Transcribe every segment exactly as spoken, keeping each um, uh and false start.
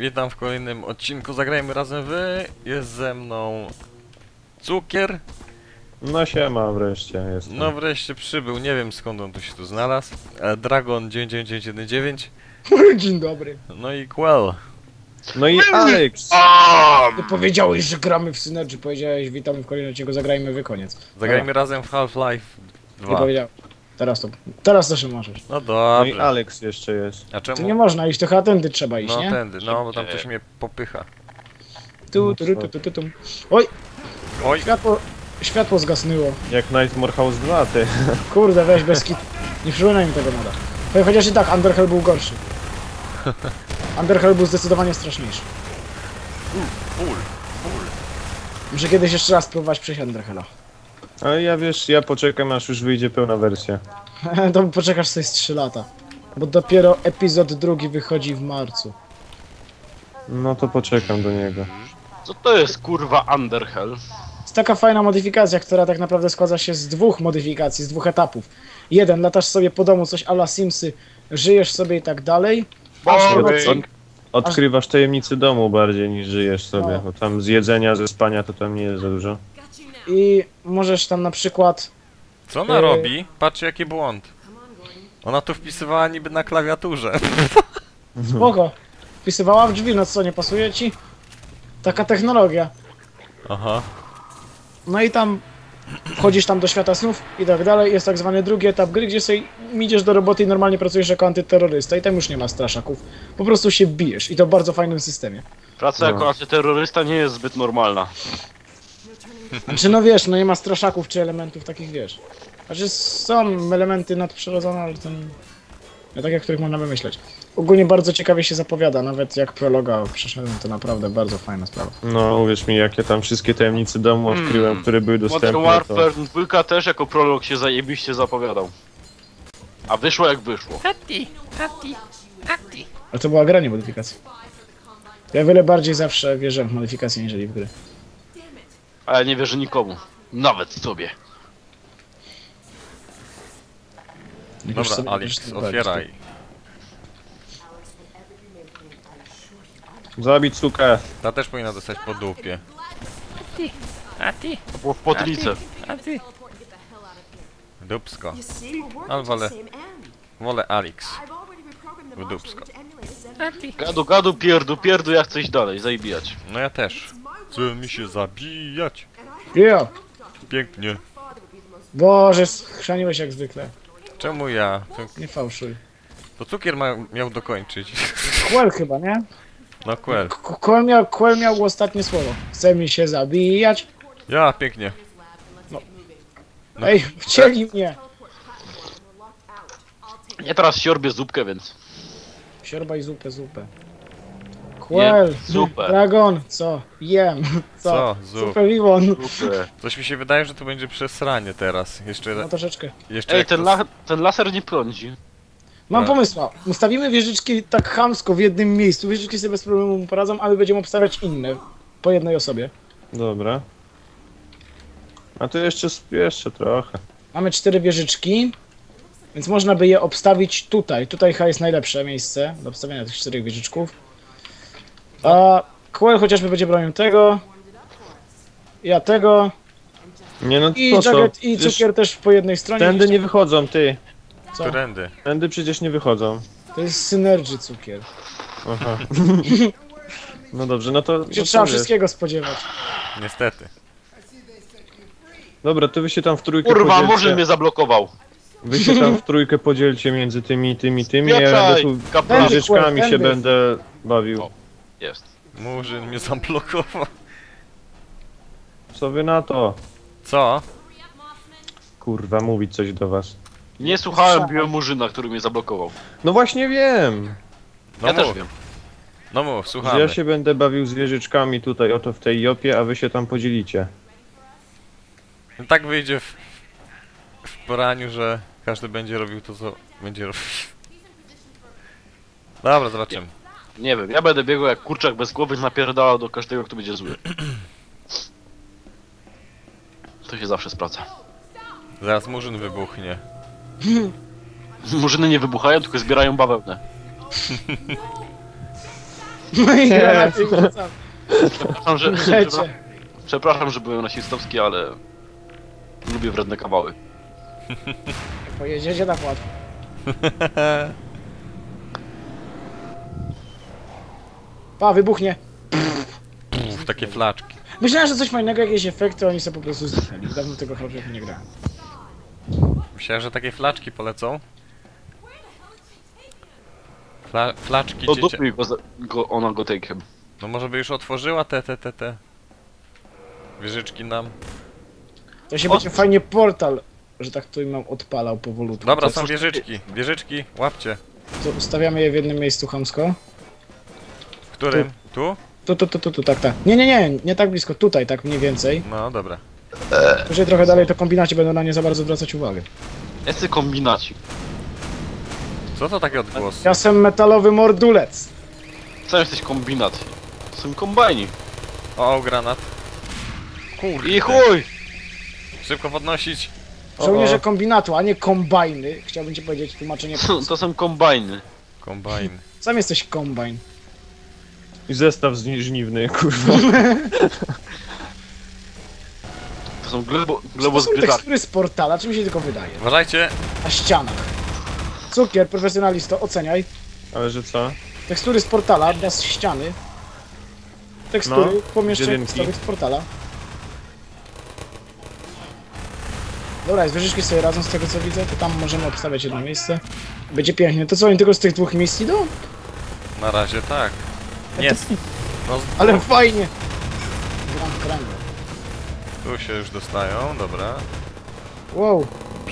Witam w kolejnym odcinku Zagrajmy Razem Wy. Jest ze mną Cukier. No siema, wreszcie jestem. No wreszcie przybył, nie wiem skąd on tu się tu znalazł. E, Dragon dziewięć dziewięć dziewięć jeden dziewięć. Dzień dobry. No i Quell. No i Alex! Ty powiedziałeś, że gramy w Synergy, powiedziałeś witamy w kolejnym odcinku, zagrajmy wy, koniec. Zagrajmy razem w Half-Life Nie dwa. powiedział. Teraz to, teraz to się możesz. No No i dobrze. Alex jeszcze jest. A Tu nie czemu? można iść, to chyba tędy trzeba iść, No nie? tędy, no bo tam coś mnie popycha. Tu, tu, tu, tu, tu, tu. Oj, Oj, światło, światło zgasnęło. Jak Nightmare House dwa, ty. Kurde, weź bez kit. Nie przypominaj mi tego nada. Powiem chociaż i tak, Underhell był gorszy. Underhell był zdecydowanie straszniejszy. full, full. Muszę kiedyś jeszcze raz spróbować przejść Underhella. Ale ja wiesz, ja poczekam aż już wyjdzie pełna wersja. To poczekasz sobie z trzy lata. Bo dopiero epizod drugi wychodzi w marcu. No to poczekam do niego. Co to jest kurwa Underhell? Jest taka fajna modyfikacja, która tak naprawdę składa się z dwóch modyfikacji, z dwóch etapów. Jeden, latasz sobie po domu, coś a la Simsy, żyjesz sobie i tak dalej. Aż Boring. nocy- Odkrywasz tajemnice domu bardziej niż żyjesz sobie. No. Bo tam z jedzenia, ze spania to tam nie jest za dużo. I możesz tam na przykład... Co ona Yy. robi? Patrzcie jaki błąd. Ona tu wpisywała niby na klawiaturze. Spoko. Wpisywała w drzwi, no co, nie pasuje ci? Taka technologia. Aha. No i tam wchodzisz tam do świata snów i tak dalej. Jest tak zwany drugi etap gry, gdzie sobie idziesz do roboty i normalnie pracujesz jako antyterrorysta i tam już nie ma straszaków. Po prostu się bijesz i to w bardzo fajnym systemie. Praca No. jako antyterrorysta nie jest zbyt normalna. Znaczy no wiesz, no nie ma straszaków czy elementów takich, wiesz. Znaczy są elementy nadprzyrodzone, ale to nie takie, których można wymyśleć. Ogólnie bardzo ciekawie się zapowiada, nawet jak prologa przeszedłem, to naprawdę bardzo fajna sprawa. No uwierz mi, jak ja tam wszystkie tajemnice domu odkryłem, Hmm. które były Modern dostępne, to... Warfare dwa też jako prolog się zajebiście zapowiadał. A wyszło jak wyszło. Ale to była gra, nie modyfikacja. Ja wiele bardziej zawsze wierzę w modyfikacje niżeli w gry. A ja nie wierzę nikomu. Nawet sobie. Już Dobra, sobie- Alex, już sobie otwieraj. Zabić sukę. Ta też powinna dostać po dupie. To było w potlicę. Dupsko. Ale wolę, Wolę Alex. W dupsko. Gadu, gadu, pierdu, pierdu, ja chcę iść dalej, zajebijać. No ja też. Chcę mi się zabijać. Jo! Pięknie. Boże, schrzaniłeś jak zwykle. Czemu ja? To, Nie fałszuj. to cukier ma, miał dokończyć. Quell chyba, nie? No Quell. K- Quell miał, Quell miał ostatnie słowo. Chce mi się zabijać. Ja, pięknie. No. Ej, wcięli mnie! Ja teraz siorbię zupkę, więc... Siorbaj zupę, zupę. Quell! Jem zupę. Dragon! Co? Jem! Co? Co? Zup. Zupę Vivon! Zupę. Coś mi się wydaje, że to będzie przesranie teraz. Jeszcze, No troszeczkę. jeszcze Ej, jak ten, to- la ten laser nie prądzi. Mam Tak. pomysł. Ustawimy wieżyczki tak chamsko w jednym miejscu. Wieżyczki sobie bez problemu mu poradzą, ale będziemy obstawiać inne. Po jednej osobie. Dobra. A tu jeszcze, jeszcze trochę. Mamy cztery wieżyczki. Więc można by je obstawić tutaj. Tutaj chyba jest najlepsze miejsce do obstawienia tych czterech wieżyczków. A Quell chociażby będzie bronił tego. Ja tego. Nie no, I po co? Jacket i Przecież Cukier też po jednej stronie. tędy Jeszcze- nie wychodzą, ty. Co? Którędy? Tędy przecież nie wychodzą. To jest Synergy Cukier. Aha. No dobrze, no to... Tu No się to trzeba wiesz. wszystkiego spodziewać. Niestety. Dobra, to wy się tam w trójkę Kurwa, podzielcie. Murzyn mnie zablokował. Wy się tam w trójkę podzielcie między tymi, tymi, tymi, a ja Spieprzaj, będę tu kapral. wieżyczkami się Tędy. będę bawił. O. Jest. Murzyn mnie zablokował. Co wy na to? Co? Kurwa, mówić coś do was. Nie słuchałem biomurzyna, który mnie zablokował. No właśnie wiem, No Ja mów. też wiem. No mów, że słuchamy. ja się będę bawił z wieżyczkami tutaj, oto w tej jopie, a wy się tam podzielicie. No tak wyjdzie w, w poraniu, że każdy będzie robił to, co będzie robił. Dobra, zobaczymy. Nie wiem, ja będę biegł jak kurczak bez głowy, napierdalał do każdego, kto będzie zły. To się zawsze sprawdza. Zaraz Murzyn wybuchnie. Murzyny nie wybuchają, tylko zbierają bawełnę. No i granaty wrzucam. Przepraszam, że, Rzecie. przepraszam, przepraszam, że byłem rasistowski, ale lubię wredne kawały. Pojedziecie tak łatwo. Pa, wybuchnie. Uf, takie flaczki. Myślałem, że coś fajnego, jakieś efekty, oni sobie po prostu zniknęli. Dawno tego Half-Life nie grałem. Myślałem, że takie flaczki polecą. Fla flaczki To dziecię... dupuj go, za- go ona go take'em. No może by już otworzyła te, te, te, te... wieżyczki nam. To się O- będzie fajnie portal, że tak tu mam odpalał powolutku. Dobra, To są coś- wieżyczki. Wieżyczki, łapcie. To ustawiamy je w jednym miejscu chamsko. W którym? Tu? Tu, tu, tu, tu, tu, tak, tak. Nie, nie, nie, nie tak blisko, tutaj, tak mniej więcej. No dobra. Jeżeli trochę dalej, to kombinaci będą na nie za bardzo zwracać uwagę. Jacy kombinaci. Co to takie odgłosy? Ja jestem metalowy mordulec. Co jesteś kombinat? Są kombajni. O, o, granat. Kurde. I chuj! Szybko podnosić. Żołnierze kombinatu, a nie kombajny. Chciałbym ci powiedzieć tłumaczenie. To są kombajny. Kombajn. Sam jesteś kombajn. I zestaw zni- żniwny, kurwa. To są glebo, To są glebozbieraki. tekstury z portala, czy mi się tylko wydaje? Uważajcie. Na ścianach. Cukier, profesjonalisto, oceniaj. Ale że co? Tekstury z portala, dla ściany. Tekstury No, pomieszczeń jedynki. tekstowych z portala. Dobra, jest wieżyczki sobie radzą z tego co widzę, to tam możemy obstawiać jedno miejsce. Będzie pięknie. To co, oni tylko z tych dwóch miejsc idą? Na razie tak. Nie. No, z- Ale fajnie! Gram kręgę. tu się już dostają, dobra. Wow.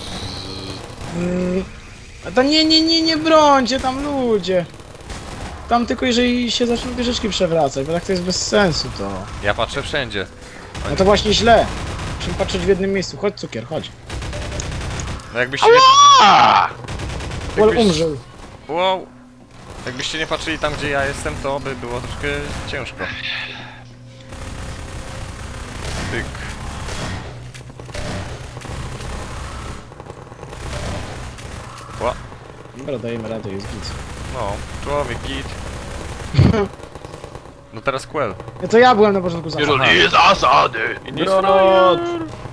Mm. A to nie, nie, nie, nie brońcie tam ludzie. Tam tylko jeżeli się zaczną wieżyczki przewracać, bo tak to jest bez sensu to. Ja patrzę wszędzie. No to właśnie źle. Musimy patrzeć w jednym miejscu. Chodź cukier, chodź. No jakbyście nie... Wol Jakbyś- umrzył. Wow. Jakbyście nie patrzyli tam, gdzie ja jestem, to by było troszkę ciężko. Tyk. Ła. Dobra, dajemy radę, jest git. No, człowiek, git. No teraz Quell. No to ja byłem na początku za. Jeżeli zasady! I nie Granat!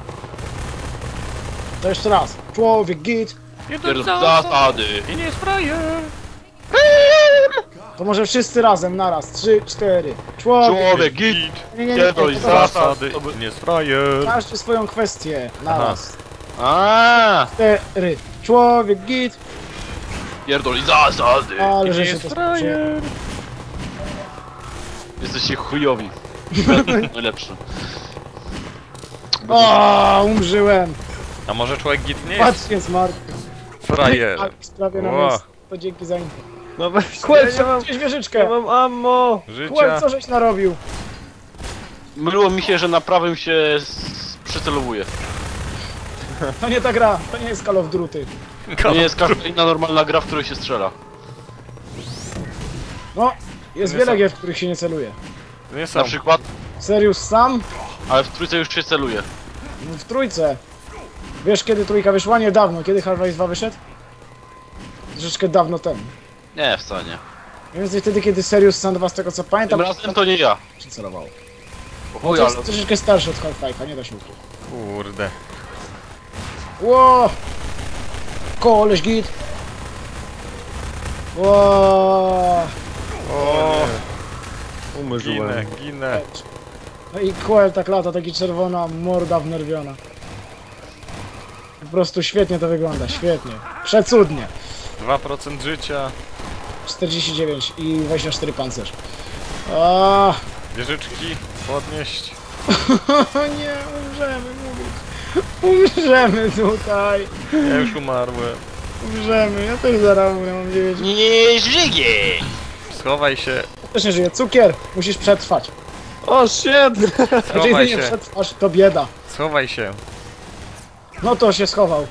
To jeszcze raz. Człowiek, git. Pierdol zasady! I nie jest frajer. To może wszyscy razem, naraz. Trzy, cztery. Człowiek. Człowiek, git! Nie, nie, nie, Pierdol nie, to teraz. zasady! Zasady. I nie jest frajer. Każdy swoją kwestię. Naraz. Aaa! Cztery. Człowiek, git. Pierdol zasady! Ale I nie że się jest to skończyło. frajer. Jesteście chujowi. Najlepszy. O, umrzyłem. A może człowiek git nie jest Patrzcie, smart. frajer? Sprawie na Ło. miejscu. To dzięki za info. No weź, Kłel, ja, mam, gdzieś ja wieżyczkę. mam ammo! Kłel, Życia. co żeś narobił? Myliło mi się, że na prawym się s- przycelowuje. To nie ta gra. To nie jest Call of Duty. To nie jest każda inna normalna gra, w której się strzela. No, jest Nie wiele są- gier, w których się nie celuje. Nie Na są. przykład, Serious Sam? ale w trójce już się celuje. W trójce. Wiesz kiedy trójka wyszła? Niedawno. Kiedy Half-Life dwa wyszedł? Troszeczkę dawno temu. Nie, wcale nie. Mniej więcej wtedy, kiedy Serious Sam dwa, z tego co pamiętam, Tym razem to nie ja. się celowało. O To chuj, jest ale... troszeczkę starszy od Half-Life'a, nie da się ukryć. Kurde. Ło! Koleś git! Ło! O, Umrzyłem. ginę, ginę. No i Quell tak lata, taki czerwona morda wnerwiona. Po prostu świetnie to wygląda, świetnie. Przecudnie. dwa procent życia. czterdzieści dziewięć i dwadzieścia cztery pancerz. O Wieżyczki podnieść. nie, umrzemy, mówię. Umrzemy tutaj. Ja już umarłem. Umrzemy, ja też zaraz umrę, mam dziewięć. Nie żyje! Schowaj się. Też nie żyję. Cukier, musisz przetrwać. O shit! Jeżeli ty Schowaj nie się. przetrwasz, to bieda. Schowaj się. No to się schował.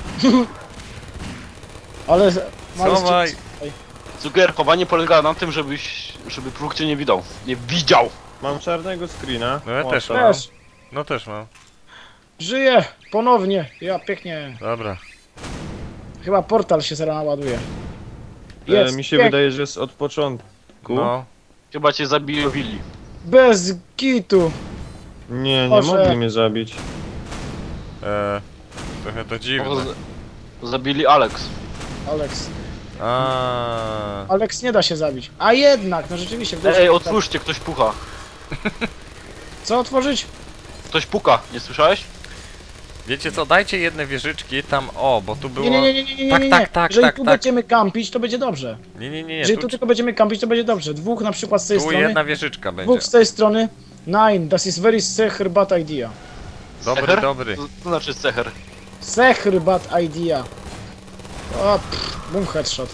Ale... mały Schowaj. sczyt- Cukier, chowanie polega na tym, żebyś... żeby próg cię nie widział. Nie widział! Mam czarnego screena. No ja O, też tak. mam. Też. No też mam. Żyję! Ponownie! Ja pięknie. Dobra. Chyba portal się zaraz naładuje. E, Jest, mi się pięknie. wydaje, że jest od początku. No. Chyba cię zabiją Willi. Bez kitu. Nie, nie Boże. mogli mnie zabić. Eee, trochę to dziwne. O, z- Zabili Alex. Alex. A, Alex nie da się zabić. A jednak, no rzeczywiście. w Ej, otwórzcie, ktoś puka. Co otworzyć? Ktoś puka, nie słyszałeś? wiecie co, dajcie jedne wieżyczki tam, o, bo tu było... Nie, nie, nie, nie, nie, nie, Tak, nie. tak, tak, Jeżeli tak, tu tak. będziemy kampić, to będzie dobrze. Nie, nie, nie, nie, Jeżeli tu, tu tylko będziemy kampić, to będzie dobrze. Dwóch na przykład z tej tu strony. jedna wieżyczka będzie. Dwóch z tej strony. Nein, das ist very secher bad idea. Dobry, Secher? dobry. To, to znaczy Secher. Secher bad idea. O, pff, boom headshot.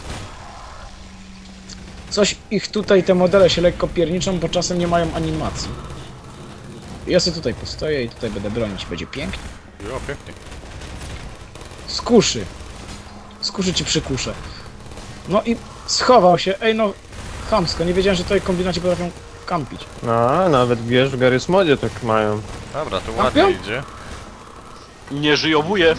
Coś ich tutaj, te modele się lekko pierniczą, bo czasem nie mają animacji. Ja sobie tutaj postoję i tutaj będę bronić, będzie pięknie. Jo, pięknie. Skuszy. Skuszy ci przykuszę. No i schował się, ej no, chamsko, nie wiedziałem, że tutaj kombinaci potrafią kampić. No, nawet wiesz, w Garry's Modzie tak mają. Dobra, to Kampią? ładnie idzie. Nie żyjowuje.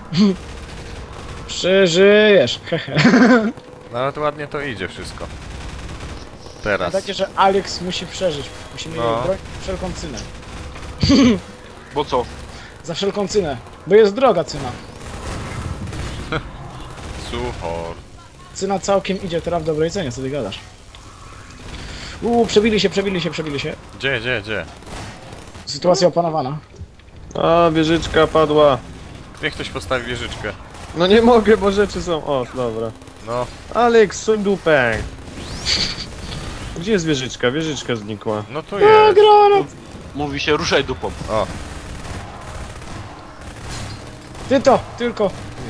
Przeżyjesz, hehe. No ale to ładnie to idzie wszystko. Teraz. Pamiętajcie, że Alex musi przeżyć. Musimy No. jej bronić za wszelką cynę. Bo co? Za wszelką cynę. Bo jest droga cyna. Suchor. Cyna całkiem idzie teraz w dobrej cenie, co ty gadasz? Uuu, przebili się, przebili się, przebili się. Gdzie, gdzie, gdzie? Sytuacja opanowana. A, wieżyczka padła. Niech ktoś postawi wieżyczkę. No nie mogę, bo rzeczy są... O, dobra. No, Alex, suń dupę. Gdzie jest wieżyczka? Wieżyczka znikła. no tu jest. Granat! Mówi się ruszaj dupą. O, Ty to, tylko.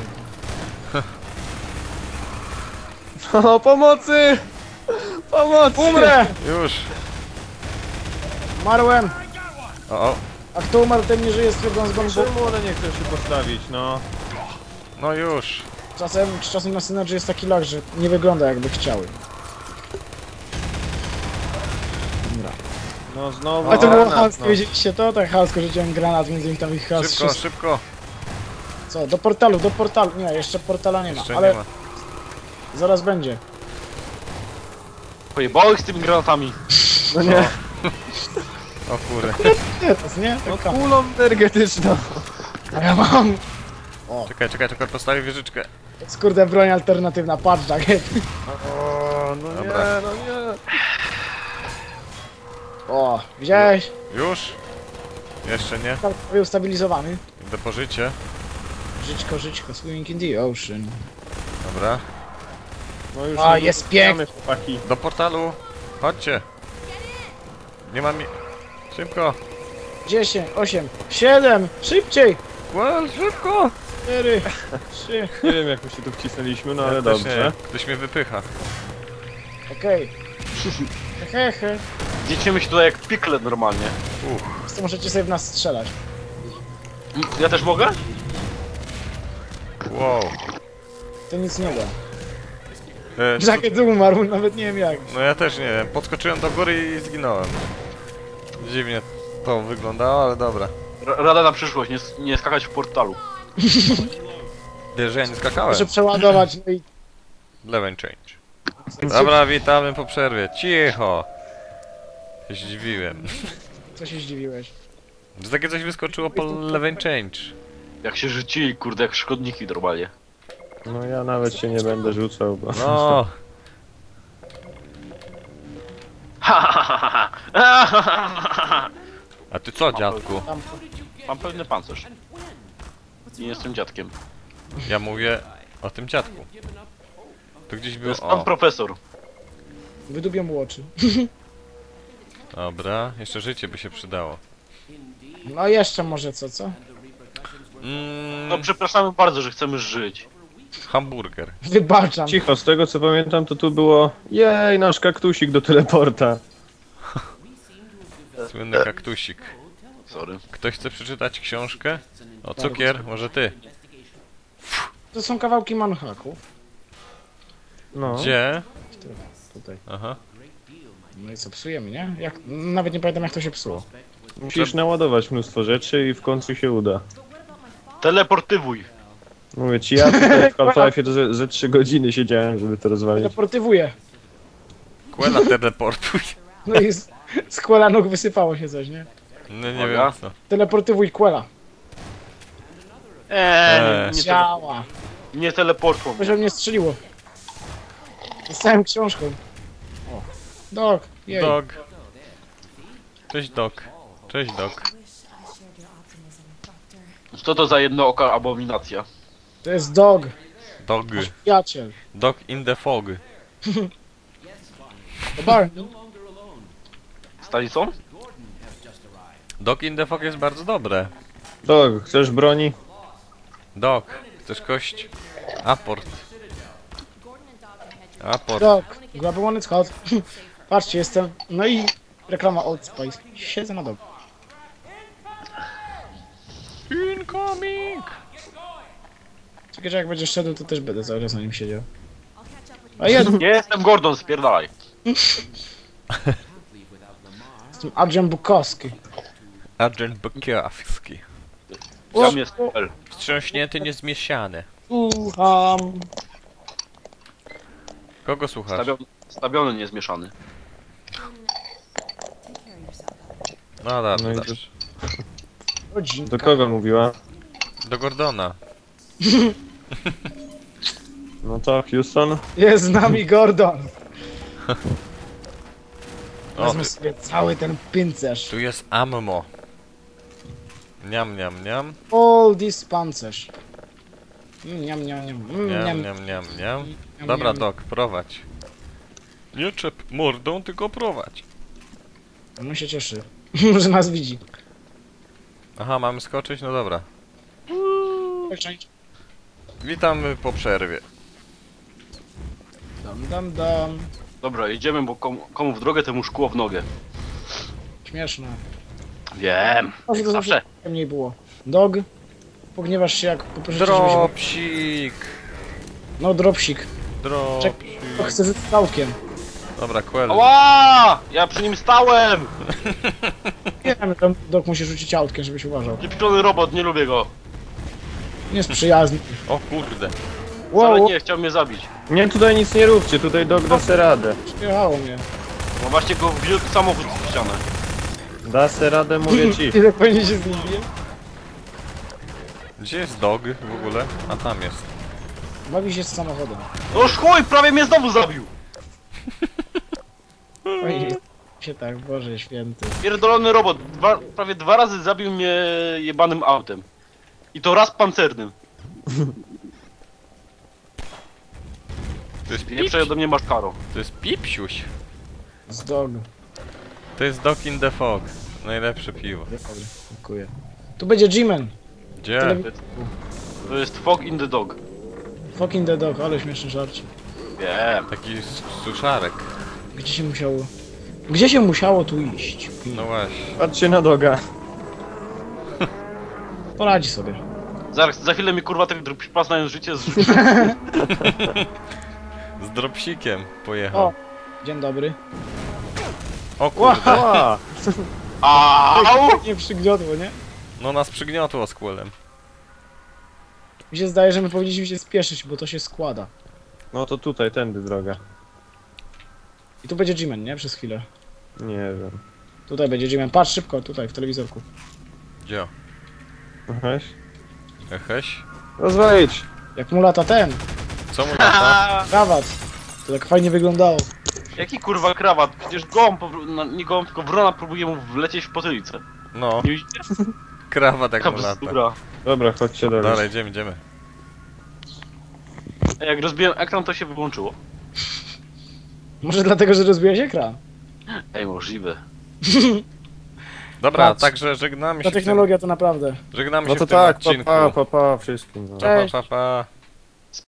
O, pomocy! Pomocy! Umrę! już. Umarłem! O, o. A kto umarł, ten nie żyje z twego zgonu. Czemu one nie chcą się postawić, no? No już. Czasem, czasem na Synergy jest taki lag, że nie wygląda jakby chciały. Dobra. No znowu Ale to było granat, chamsko, no. widzieliście to? Tak chamsko, że rzuciłem granat między nich tam ich chaos. Szybko, szybko. Co, do portalu, do portalu. Nie, jeszcze portala nie ma, Jeszcze ale nie ma. zaraz będzie. Pojebało ich z tymi granatami. No nie, O kurde. Nie, to jest, nie? no Taka. kulą energetyczną. A ja mam. Czekaj, czekaj, czekaj, postawię wieżyczkę. To jest kurde broń alternatywna, patrz jacket. O, no nie, Dobra. no nie. O, widziałeś? Już? Jeszcze nie? Tak, był stabilizowany. Idę po życie. Żyćko, żyćko, swimming in the ocean. Dobra. No już A, nie jest dotykamy, chłopaki. Do portalu. Chodźcie. Nie mam mi... Szybko. dziesięć, osiem, siedem, szybciej! Well, szybko. cztery, trzy, Nie wiem jak my się tu wcisnęliśmy, no ale Ja też dobrze. nie. Ktoś mnie wypycha. okej. Hehe, Dziecimy się tutaj jak pikle normalnie. to możecie sobie w nas strzelać. M, Ja też mogę? Wow. To nic nie da. E, co- Jacket umarł, nawet nie wiem jak. no ja też nie wiem. Podskoczyłem do góry i zginąłem. Dziwnie to wyglądało, ale dobra. R Rada na przyszłość, nie, s- nie skakać w portalu. Wiesz, że ja nie skakałem. Muszę przeładować, no i... Level change. Dobra, witamy po przerwie. Cicho. Się zdziwiłem. Co się zdziwiłeś? Że takie coś wyskoczyło po level change. Jak się rzucili, kurde, jak szkodniki normalnie. No ja nawet się nie będę rzucał, bo... No. A ty co, dziadku? Tam, Mam pewny pancerz. Nie jestem dziadkiem. Ja mówię o tym dziadku. Tu gdzieś To był... jest pan O, profesor. wydubią mu oczy. dobra. Jeszcze życie by się przydało. No jeszcze może co, co? Mm, No przepraszamy bardzo, że chcemy żyć. hamburger. Wybaczam. Cicho, z tego co pamiętam to tu było... Jej, nasz kaktusik do teleporta. Słynny kaktusik. Sorry. Ktoś chce przeczytać książkę? O, cukier, może ty. To są kawałki manhaków. No. Gdzie? Tutaj. Aha. No i co, psujemy, nie? Jak... Nawet nie pamiętam jak to się psuło. Musisz naładować mnóstwo rzeczy i w końcu się uda. Teleportywuj. Mówię ci, ja tutaj w Half-Life'ie ze, ze trzy godziny siedziałem, żeby to rozwalić. Teleportywuję. Kłela teleportuj. No i z, z Quella nóg wysypało się coś, nie? No nie Uwaga. wiem co. Teleportywuj Quella. Eee, Eee. nie, nie, tele, Działa. nie teleportło mnie. Poziom mnie strzeliło. Dostałem książką. O. Dog. Jej. Dog. Cześć Dog. Cześć Dog. Co to za jednooka abominacja? To jest dog. Dog. Przyjaciel. Dog in the fog. To Barney. Stali są? Dog in the fog jest bardzo dobre. Dog, chcesz broni? Dog. Chcesz kość? Aport. Aport. Dog. Grab one, it's hot. Patrzcie, jestem. No i reklama Old Spice. Siedzę na dog. Incoming! Czekaj, że jak będziesz szedł, to też będę cały czas na nim siedział. A ja Nie jestem Gordon, spierdalaj. jestem Adrian Bukowski. Agent Bukowski. Tam jest L. Wstrząśnięty, niezmieszany. Słucham. Kogo słuchasz? Stawiony, stawiony niezmieszany. No dobra, No i dobrze. Rodzinka. Do kogo mówiła? Do Gordona. No to Houston. Jest z nami Gordon. O, Wezmę tu, sobie cały ten pyncerz. tu jest ammo. Niam, niam, niam. All this pancerz. Mm, Niam, niam, niam. Mm, Niam, niam, niam, niam, niam. niam, Dobra, niam. Dog, prowadź. Nie czep mordą, tylko prowadź. No się cieszy, że nas widzi. Aha, mamy skoczyć? No dobra. Cześć. Witamy po przerwie. Dam, dam, dam. Dobra, idziemy, bo komu, komu w drogę, temu szkło w nogę. Śmieszne. Wiem, Może jak to zawsze. zawsze mniej było. Dog. Pogniewasz się jak poprosicie, żebyś... Dropsik! No dropsik. Dropsik. To chcę rzucić całkiem. Dobra, Quell. Ała! Ja przy nim stałem! Wiem, tam dog musi rzucić autkiem, żebyś uważał. Pieprzony robot, nie lubię go. Nie jest przyjazny. O kurde. Wcale Wow, nie, chciał mnie zabić. Nie, tutaj nic nie róbcie, tutaj Dog da se radę. przyjechało mnie. No właśnie go wielki samochód w ścianę. Da se radę, mówię ci. Ile powinien się z nim bić? Gdzie jest Dog w ogóle? A tam jest. Bawi się z samochodem. No chuj, prawie mnie znowu zabił! Oj, się tak, Boże święty. Pierdolony robot, dwa, prawie dwa razy zabił mnie jebanym autem. I to raz pancernym. To jest Nie pipś. przejął do mnie maszkaro. To jest pipsiuś. Z dog. To jest Dog in the fog. Najlepsze piwo. Dobry, dziękuję. Tu będzie G-Man. Gdzie? Telewi- To jest Fog in the Dog. Fucking the dog, ale śmieszny żarcie. Wiem. Taki s- suszarek. Gdzie się musiało... Gdzie się musiało tu iść? No właśnie. Patrzcie na Doga. Poradzi sobie. Za, za chwilę mi kurwa ten pas na życie z... Z dropsikiem pojechał. O, dzień dobry. O kurde. Ła! Au! Nie przygniotło, nie? No nas przygniotło z Quellem. Mi się zdaje, że my powinniśmy się spieszyć, bo to się składa. No to tutaj, tędy droga. I tu będzie G-Man, nie? Przez chwilę. Nie wiem. Tutaj będzie G-Man. Patrz szybko, tutaj, w telewizorku. Gdzie? Weź. Echeś? Rozwalić! Jak mu lata ten, Co mu lata? krawat. To tak fajnie wyglądało. Jaki kurwa krawat? Przecież gołąb, po- no, nie gołąb, tylko wrona próbuje mu wlecieć w potylicę. No, Nie widzicie? krawat jak mu Taka lata. bzdura. Dobra, chodźcie do Dalej, idziemy, idziemy. Ej, Jak rozbiłem ekran, to się wyłączyło. Może dlatego, że rozbiłeś ekran. Ej, możliwe. Dobra, Patrz. także żegnamy Ta się w tym, technologia to naprawdę. żegnamy No się to w tym tak, pa odcinku. pa, pa, pa wszystkim. No. Pa, pa, pa, pa.